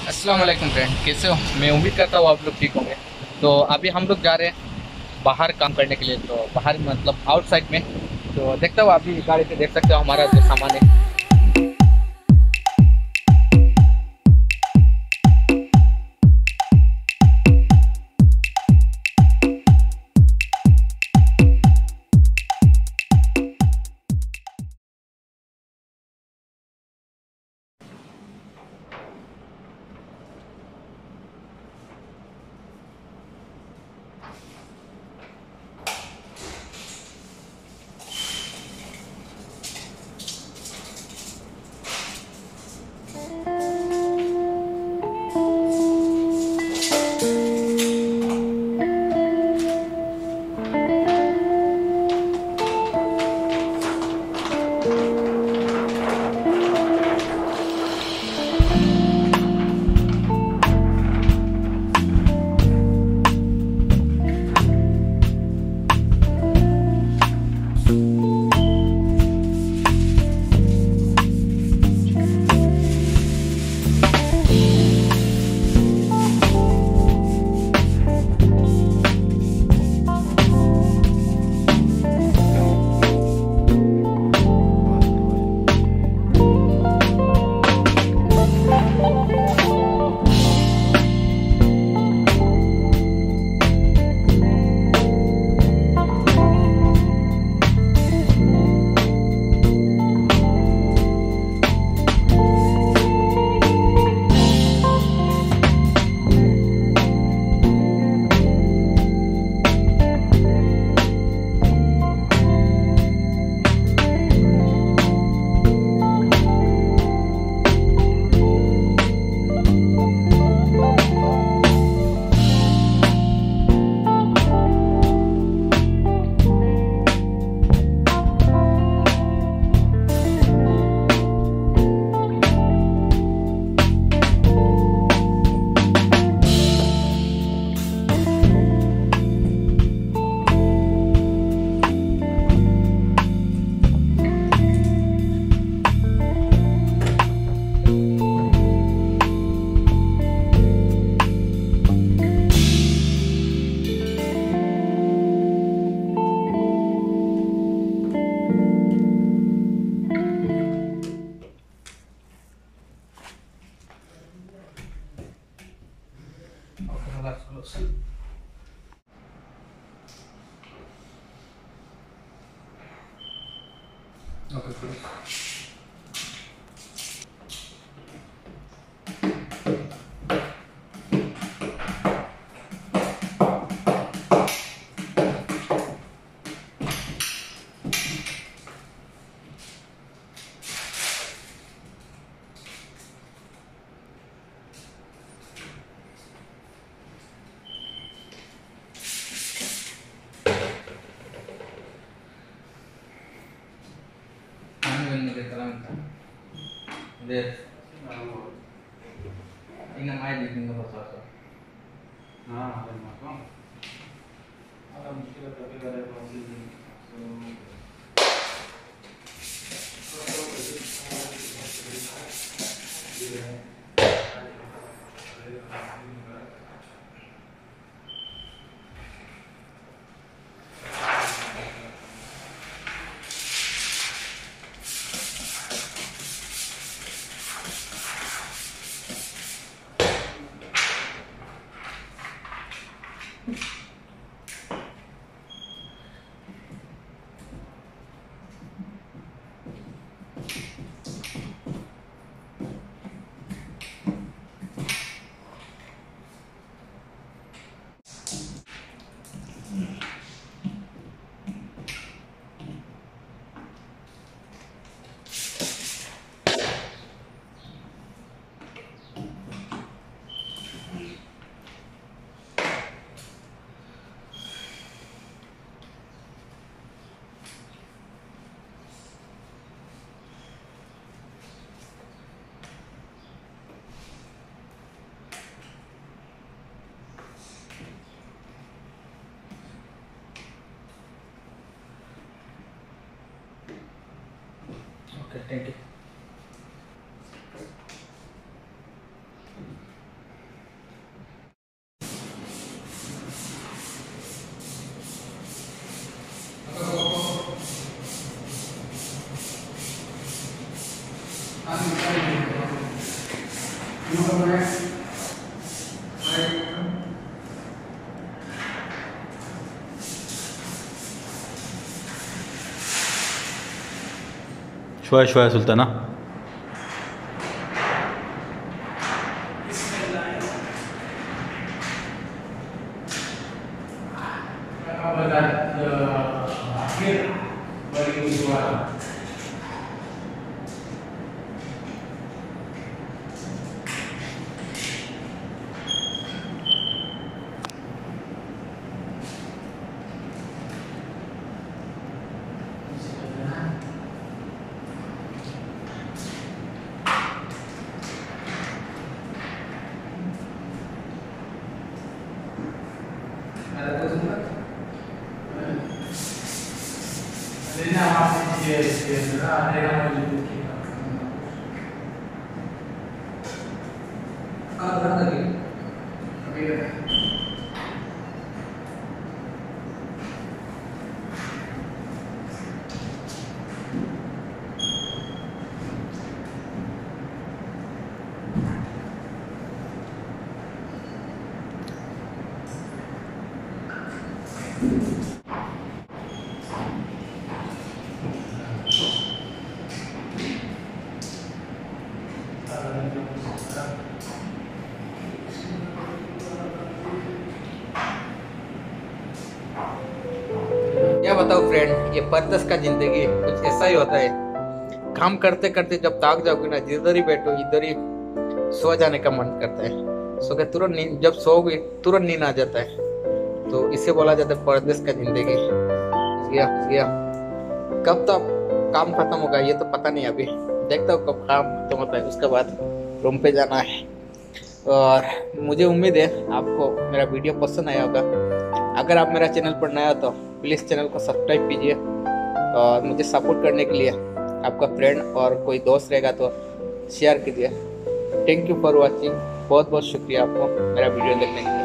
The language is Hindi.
अस्सलाम वालेकुम फ्रेंड, कैसे हो? मैं उम्मीद करता हूँ आप लोग ठीक होंगे। तो अभी हम लोग जा रहे हैं बाहर काम करने के लिए, तो बाहर मतलब आउटसाइड में। तो देखता हूँ, अभी गाड़ी पे देख सकते हो हमारा जो सामान है। Okay, please. Lihat, ini namanya di tinggal pasar. Nah, ada masuk. Ada muskilah tapi gak ada proses. Okay, thank you. شوية شوية يا سلطان ها. क्या बताओ फ्रेंड, ये परदेश का जिंदगी कुछ ऐसा ही होता है। काम करते करते जब थक जाओगे ना, जिधर ही बैठो इधर ही सो जाने का मन करता है। सो के तुरंत नींद, जब सोओगे तुरंत नींद आ जाता है। तो इसे बोला जाता है परदेश का जिंदगी। गया कब तक काम खत्म होगा ये तो पता नहीं। अभी देखता हूँ कब काम खत्म होता है, उसके बाद रूम पे जाना है। और मुझे उम्मीद है आपको मेरा वीडियो पसंद आया होगा। अगर आप मेरा चैनल पर नया हो तो प्लीज़ चैनल को सब्सक्राइब कीजिए। और मुझे सपोर्ट करने के लिए आपका फ्रेंड और कोई दोस्त रहेगा तो शेयर कीजिए। Thank you for watching. बहुत बहुत शुक्रिया आपको मेरा वीडियो देखने के लिए।